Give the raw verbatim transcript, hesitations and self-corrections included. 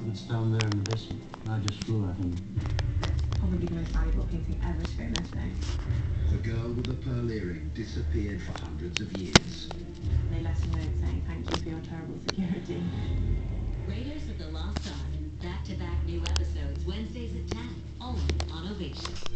that's down there in the basement. I just flew at him. Probably the most valuable painting ever to go in this thing. The girl with the pearl earring disappeared for hundreds of years. They left a note saying thank you for your terrible security. Raiders of the Lost Ark. Back-to-back new episodes Wednesdays at ten, only on Ovation.